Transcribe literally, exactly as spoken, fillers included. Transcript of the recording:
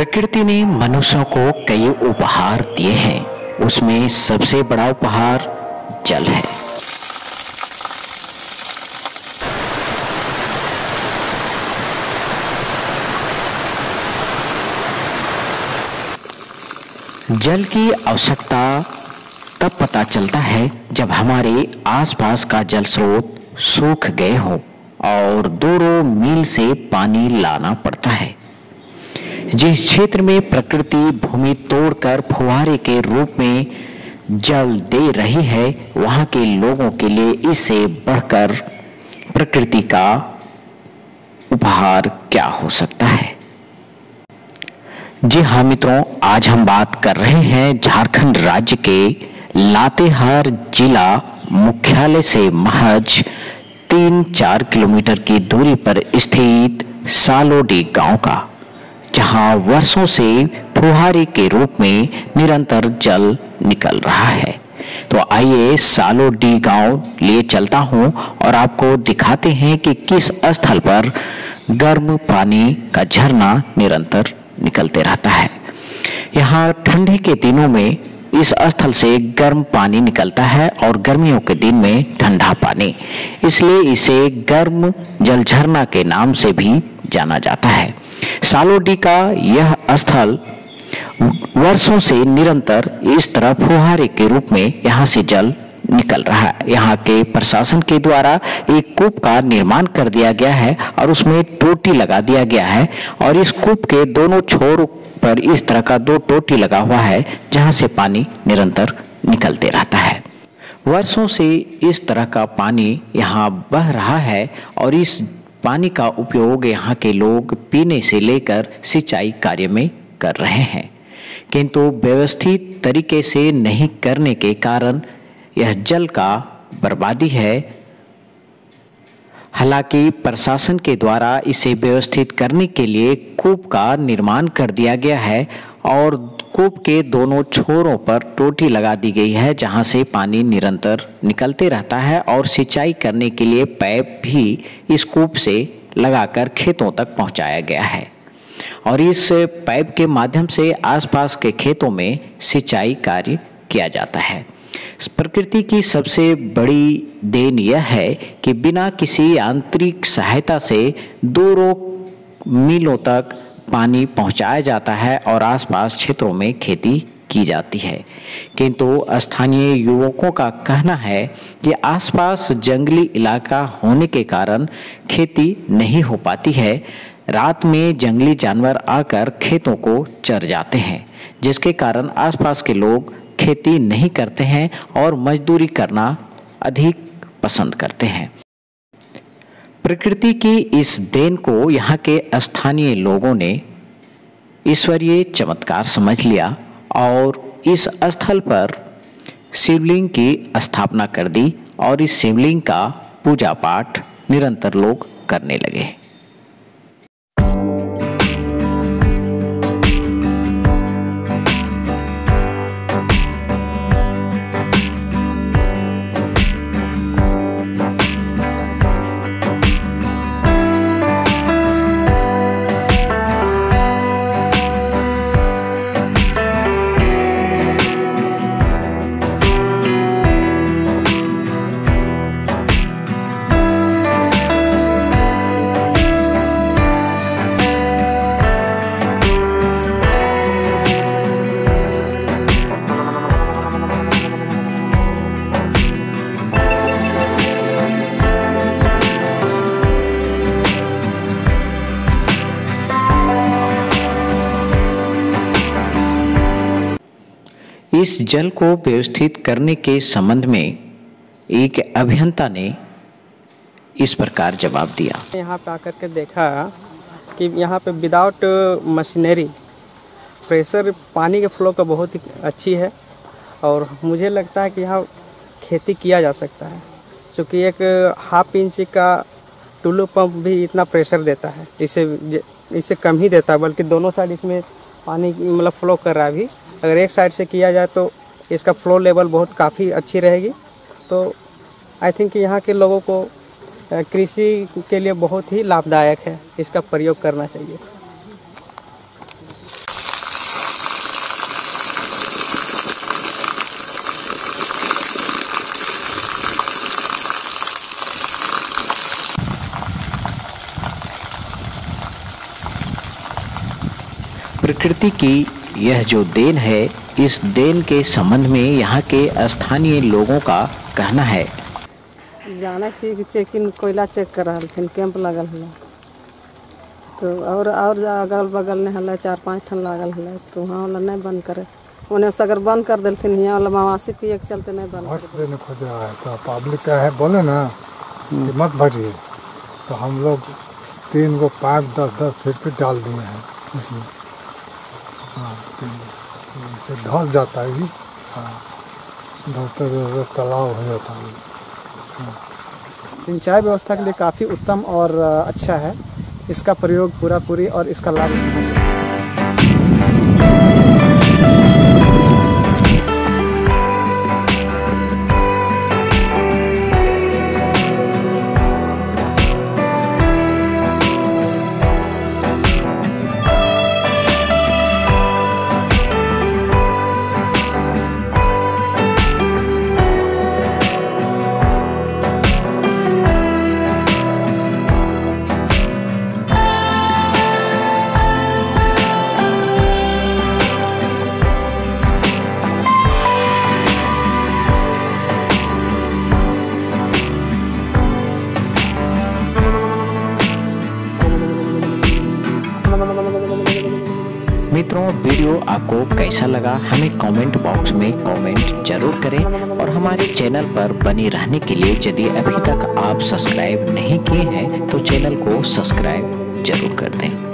प्रकृति ने मनुष्यों को कई उपहार दिए हैं, उसमें सबसे बड़ा उपहार जल है। जल की आवश्यकता तब पता चलता है जब हमारे आसपास का जल स्रोत सूख गए हों और दूरों मील से पानी लाना पड़ता है। जिस क्षेत्र में प्रकृति भूमि तोड़कर फुहारे के रूप में जल दे रही है, वहां के लोगों के लिए इससे बढ़कर प्रकृति का उपहार क्या हो सकता है। जी हाँ मित्रों, आज हम बात कर रहे हैं झारखंड राज्य के लातेहार जिला मुख्यालय से महज तीन चार किलोमीटर की दूरी पर स्थित सालोडी गांव का, जहां वर्षों से फुहारे के रूप में निरंतर जल निकल रहा है। तो आइए सालोडी गांव लिए चलता हूं और आपको दिखाते हैं कि किस स्थल पर गर्म पानी का झरना निरंतर निकलते रहता है। यहाँ ठंडी के दिनों में इस स्थल से गर्म पानी निकलता है और गर्मियों के दिन में ठंडा पानी, इसलिए इसे गर्म जल झरना के नाम से भी जाना जाता है। सालोडी का यह स्थल वर्षों से निरंतर इस तरह फुहारे के रूप में यहाँ से जल निकल रहा है। यहाँ के प्रशासन के द्वारा एक कूप का निर्माण कर दिया गया है और उसमें टोटी लगा दिया गया है और इस कूप के दोनों छोर पर इस तरह का दो टोटी लगा हुआ है, जहाँ से पानी निरंतर निकलते रहता है। वर्षों से इस तरह का पानी यहाँ बह रहा है और इस पानी का उपयोग यहाँ के लोग पीने से लेकर सिंचाई कार्य में कर रहे हैं, किंतु व्यवस्थित तरीके से नहीं करने के कारण यह जल का बर्बादी है। हालांकि प्रशासन के द्वारा इसे व्यवस्थित करने के लिए कूप का निर्माण कर दिया गया है और कूप के दोनों छोरों पर टोटी लगा दी गई है, जहां से पानी निरंतर निकलते रहता है और सिंचाई करने के लिए पाइप भी इस कूप से लगाकर खेतों तक पहुंचाया गया है और इस पाइप के माध्यम से आसपास के खेतों में सिंचाई कार्य किया जाता है। प्रकृति की सबसे बड़ी देन यह है कि बिना किसी यांत्रिक सहायता से दूरों मीलों तक पानी पहुंचाया जाता है और आसपास क्षेत्रों में खेती की जाती है, किंतु स्थानीय युवकों का कहना है कि आसपास जंगली इलाका होने के कारण खेती नहीं हो पाती है। रात में जंगली जानवर आकर खेतों को चर जाते हैं, जिसके कारण आसपास के लोग खेती नहीं करते हैं और मजदूरी करना अधिक पसंद करते हैं। प्रकृति की इस देन को यहाँ के स्थानीय लोगों ने ईश्वरीय चमत्कार समझ लिया और इस स्थल पर शिवलिंग की स्थापना कर दी और इस शिवलिंग का पूजा पाठ निरंतर लोग करने लगे। इस जल को व्यवस्थित करने के संबंध में एक अभियंता ने इस प्रकार जवाब दिया। यहाँ पे आकर के देखा कि यहाँ पे विदाउट मशीनरी प्रेशर पानी के फ्लो का बहुत ही अच्छी है और मुझे लगता है कि यहाँ खेती किया जा सकता है, क्योंकि एक हाफ इंच का टुल्लू पंप भी इतना प्रेशर देता है, इससे इससे कम ही देता है, बल्कि दोनों साइड इसमें पानी मतलब फ्लो कर रहा है। अभी अगर एक साइड से किया जाए तो इसका फ्लो लेवल बहुत काफ़ी अच्छी रहेगी। तो आई थिंक यहाँ के लोगों को कृषि के लिए बहुत ही लाभदायक है, इसका प्रयोग करना चाहिए। प्रकृति की यह जो देन है, इस देन के संबंध में यहाँ के स्थानीय लोगों का कहना है। जाना थी कि चेकिंग कोयला चेक कर रहा थे, कैंप लगल है तो और और अगल बगल में हल्ला चार पाँच ठन लागल है तो वहाँ वाला नहीं बंद करे, उन्हें से अगर बंद कर देते यहाँ वाला मवासी पिए के चलते नहीं बंद कर देने खोज रहा है। तो पब्लिक का है बोले ना कि मत भरिए, तो हम लोग तीन को पाँच दस दस फीट पे डाल दिए हैं इसमें। हाँ, तो धंस जाता है ही। हाँ, धंसते तालाब हो जाता है। हाँ। सिंचाई व्यवस्था के लिए काफ़ी उत्तम और अच्छा है, इसका प्रयोग पूरा पूरी और इसका लाभ उठाना चाहिए। मित्रों, वीडियो आपको कैसा लगा हमें कमेंट बॉक्स में कमेंट जरूर करें और हमारे चैनल पर बने रहने के लिए यदि अभी तक आप सब्सक्राइब नहीं किए हैं तो चैनल को सब्सक्राइब जरूर कर दें।